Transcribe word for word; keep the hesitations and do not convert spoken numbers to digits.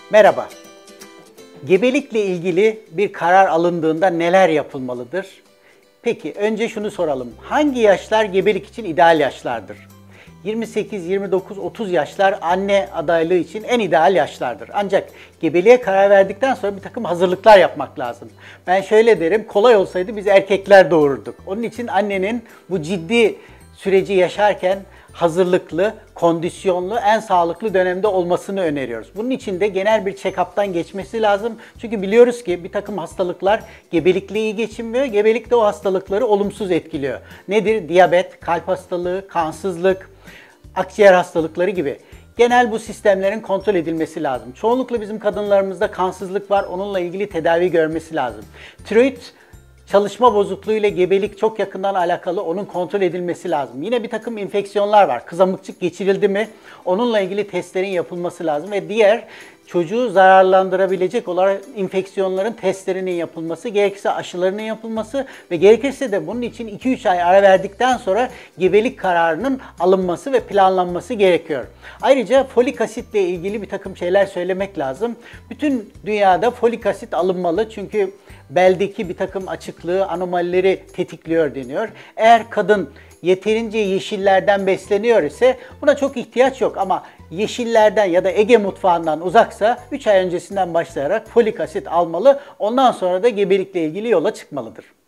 Merhaba. Gebelikle ilgili bir karar alındığında neler yapılmalıdır? Peki önce şunu soralım. Hangi yaşlar gebelik için ideal yaşlardır? yirmi sekiz, yirmi dokuz, otuz yaşlar anne adaylığı için en ideal yaşlardır. Ancak gebeliğe karar verdikten sonra bir takım hazırlıklar yapmak lazım. Ben şöyle derim, kolay olsaydı biz erkekler doğururduk. Onun için annenin bu ciddi süreci yaşarken hazırlıklı, kondisyonlu, en sağlıklı dönemde olmasını öneriyoruz. Bunun için de genel bir check-up'tan geçmesi lazım. Çünkü biliyoruz ki bir takım hastalıklar gebelikle iyi geçinmiyor. Gebelik de o hastalıkları olumsuz etkiliyor. Nedir? Diyabet, kalp hastalığı, kansızlık, akciğer hastalıkları gibi. Genel bu sistemlerin kontrol edilmesi lazım. Çoğunlukla bizim kadınlarımızda kansızlık var, onunla ilgili tedavi görmesi lazım. Tiroid çalışma bozukluğu ile gebelik çok yakından alakalı, onun kontrol edilmesi lazım. Yine bir takım enfeksiyonlar var. Kızamıkçık geçirildi mi? Onunla ilgili testlerin yapılması lazım ve diğer çocuğu zararlandırabilecek olarak enfeksiyonların testlerinin yapılması, gerekirse aşılarının yapılması ve gerekirse de bunun için iki üç ay ara verdikten sonra gebelik kararının alınması ve planlanması gerekiyor. Ayrıca folik asitle ilgili bir takım şeyler söylemek lazım. Bütün dünyada folik asit alınmalı çünkü beldeki bir takım açıklığı, anomalileri tetikliyor deniyor. Eğer kadın yeterince yeşillerden besleniyor ise buna çok ihtiyaç yok ama yeşillerden ya da Ege mutfağından uzaksa üç ay öncesinden başlayarak folik asit almalı. Ondan sonra da gebelikle ilgili yola çıkmalıdır.